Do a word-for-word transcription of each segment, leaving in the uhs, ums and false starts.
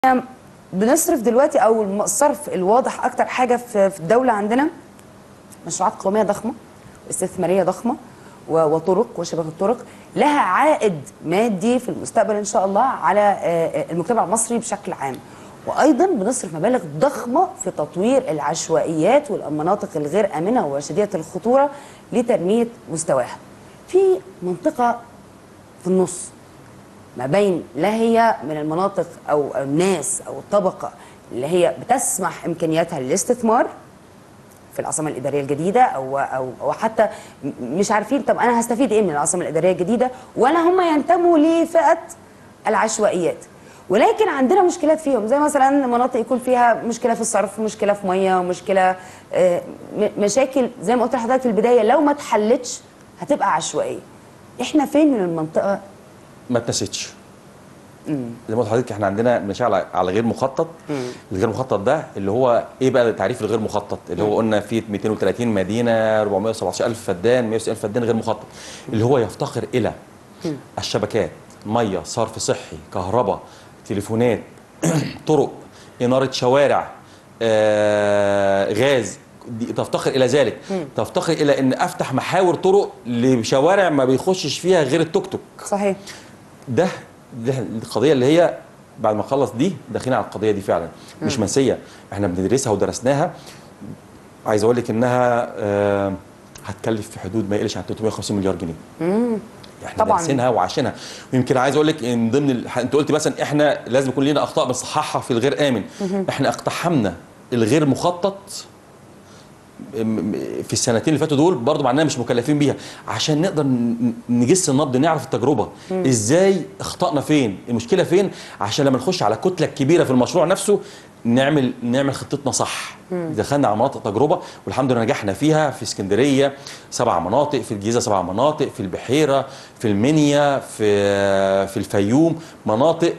بنصرف دلوقتي او الصرف الواضح اكتر حاجه في الدوله عندنا مشروعات قوميه ضخمه استثماريه ضخمه وطرق وشبكه الطرق لها عائد مادي في المستقبل ان شاء الله على المجتمع المصري بشكل عام. وايضا بنصرف مبالغ ضخمه في تطوير العشوائيات والمناطق الغير امنه وشديده الخطوره لتنميه مستواها. في منطقه في النص ما بين لا هي من المناطق او الناس او الطبقه اللي هي بتسمح امكانياتها للاستثمار في العاصمه الاداريه الجديده او او او حتى مش عارفين طب انا هستفيد ايه من العاصمه الاداريه الجديده، ولا هم ينتموا لفئه العشوائيات. ولكن عندنا مشكلات فيهم، زي مثلا مناطق يكون فيها مشكله في الصرف، مشكله في ميه، ومشكله مشاكل زي ما قلت لحضرتك في البدايه لو ما اتحلتش هتبقى عشوائيه. احنا فين من المنطقه؟ ما اتنسيتش. زي ما قلت لحضرتك احنا عندنا بنشتغل على غير مخطط. مم. الغير مخطط ده اللي هو ايه بقى تعريف الغير مخطط؟ اللي هو قلنا فيه مئتين وثلاثين مدينه، أربعمئة وسبعة عشر ألف فدان، مئة وستين ألف فدان غير مخطط. مم. اللي هو يفتقر الى مم. الشبكات، ميه، صرف صحي، كهرباء، تليفونات، طرق، اناره شوارع، آه، غاز، تفتقر الى ذلك. مم. تفتقر الى ان افتح محاور طرق لشوارع ما بيخشش فيها غير التوك توك. صحيح. ده ده القضيه اللي هي بعد ما نخلص دي داخلين على القضيه دي فعلا. مم. مش منسيه، احنا بندرسها ودرسناها. عايز اقول لك انها آه هتكلف في حدود ما يقلش عن ثلاثمئة وخمسين مليار جنيه. امم احنا دارسينها وعاشينها. ويمكن عايز اقول لك ان ضمن ال... انت قلت مثلا احنا لازم يكون لنا اخطاء بنصححها في الغير امن. مم. احنا اقتحمنا الغير مخطط في السنتين اللي فاتوا دول برضه، مع اننا مش مكلفين بيها، عشان نقدر نجس النبض، نعرف التجربه. مم. ازاي اخطأنا فين، المشكله فين، عشان لما نخش على كتله كبيره في المشروع نفسه نعمل نعمل خطتنا صح. مم. دخلنا على مناطق تجربه والحمد لله نجحنا فيها. في اسكندريه سبع مناطق، في الجيزه سبع مناطق، في البحيره، في المنيا، في في الفيوم، مناطق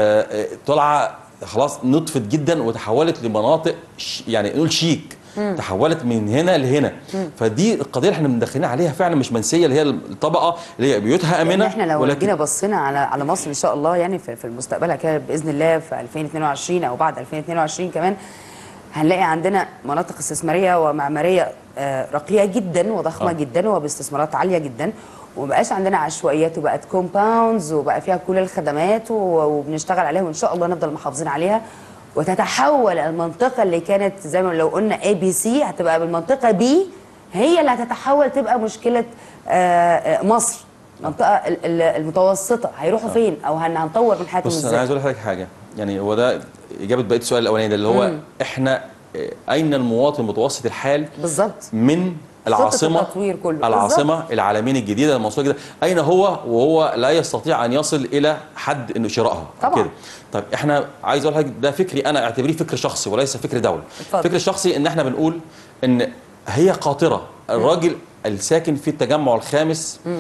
طالعه خلاص نطفت جدا وتحولت لمناطق يعني نقول شيك. مم. تحولت من هنا لهنا. مم. فدي القضيه اللي احنا مدخلين عليها فعلا مش منسيه، اللي هي الطبقه اللي هي بيوتها امنه. احنا لو ولكن جينا بصينا على على مصر ان شاء الله يعني في المستقبل كده باذن الله في ألفين واثنين وعشرين او بعد ألفين واثنين وعشرين كمان هنلاقي عندنا مناطق استثماريه ومعماريه راقيه جدا وضخمه آه. جدا وباستثمارات عاليه جدا، ومبقاش عندنا عشوائيات وبقت كومباوندز وبقى فيها كل الخدمات وبنشتغل عليها وان شاء الله نفضل محافظين عليها. وتتحول المنطقة اللي كانت زي ما لو قلنا اي بي سي هتبقى بالمنطقة بي هي اللي هتتحول تبقى مشكلة مصر. المنطقة المتوسطة هيروحوا آه. فين او هنطور من حياتهم ازاي؟ بص انا عايز اقول لحضرتك حاجة، يعني هو ده اجابة بقية السؤال الاولاني ده اللي هو مم. احنا اين المواطن المتوسط الحال بالظبط من العاصمة العاصمة بالزبط. العالمين الجديدة المنصورة الجديدة، أين هو وهو لا يستطيع أن يصل إلى حد إنه شرائها طبعا كده. طيب إحنا عايز أقول لك ده فكري أنا، أعتبريه فكر شخصي وليس فكر دولة. فكر شخصي إن إحنا بنقول إن هي قاطرة. الراجل الساكن في التجمع الخامس م.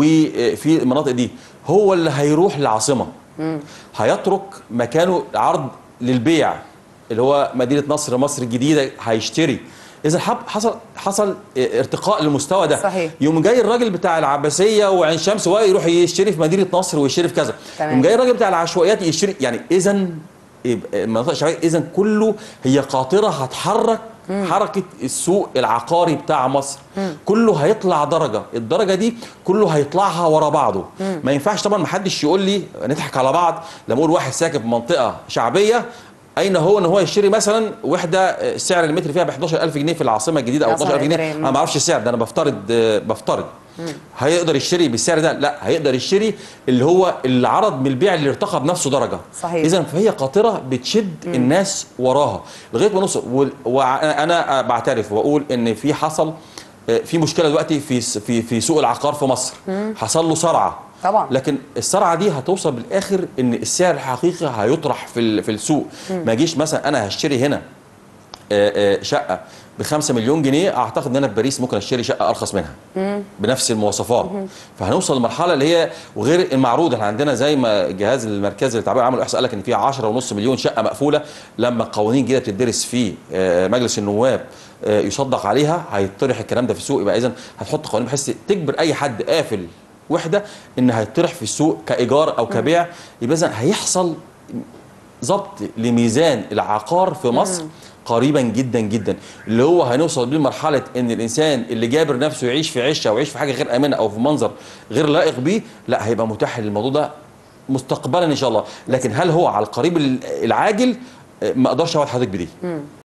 وفي المناطق دي هو اللي هيروح للعاصمة، م. هيترك مكانه عرض للبيع اللي هو مدينة نصر مصر الجديدة هيشتري. إذا حصل حصل ارتقاء للمستوى ده، صحيح. يوم جاي الراجل بتاع العباسيه وعين شمس ويروح يشتري في مدينه نصر ويشتري في كذا، يوم جاي الراجل بتاع العشوائيات يشتري. يعني اذا المناطق الشعبيه اذا كله هي قاطره هتحرك. مم. حركه السوق العقاري بتاع مصر مم. كله هيطلع درجه، الدرجه دي كله هيطلعها ورا بعضه. مم. ما ينفعش طبعا ما حدش يقول لي نضحك على بعض لما اقول واحد ساكن في منطقه شعبيه اين هو ان هو يشتري مثلا وحده سعر المتر فيها ب حداشر ألف جنيه في العاصمه الجديده او اتناشر ألف جنيه. انا ما اعرفش السعر ده، انا بفترض بفترض مم. هيقدر يشتري بالسعر ده؟ لا، هيقدر يشتري اللي هو العرض من البيع اللي ارتقى بنفسه درجه. صحيح. اذا فهي قاطره بتشد مم. الناس وراها لغايه ما نوصل. وانا بعترف واقول ان في حصل في مشكله دلوقتي في في في سوق العقار في مصر. مم. حصل له صرعه طبعا، لكن السرعه دي هتوصل بالاخر ان السعر الحقيقي هيطرح في في السوق. مم. ما يجيش مثلا انا هشتري هنا شقه ب خمسة مليون جنيه، اعتقد ان انا في باريس ممكن اشتري شقه ارخص منها. مم. بنفس المواصفات. مم. فهنوصل لمرحله اللي هي وغير المعروض. احنا عندنا زي ما الجهاز المركزي للتعبئه عملوا احصاء قال لك ان في عشرة ونص مليون شقه مقفوله. لما القوانين الجديده بتدرس في مجلس النواب يصدق عليها هيطرح الكلام ده في السوق. يبقى اذا هتحط قوانين بحيث تجبر اي حد قافل وحده ان هيطرح في السوق كايجار او كبيع. يبقى اذا هيحصل ضبط لميزان العقار في مصر مم. قريبا جدا جدا، اللي هو هنوصل بيه لمرحله ان الانسان اللي جابر نفسه يعيش في عشه او يعيش في حاجه غير امنه او في منظر غير لائق بيه، لا هيبقى متاح للموضوع ده مستقبلا ان شاء الله. لكن هل هو على القريب العاجل؟ ما اقدرش اوعد حضرتك بدي.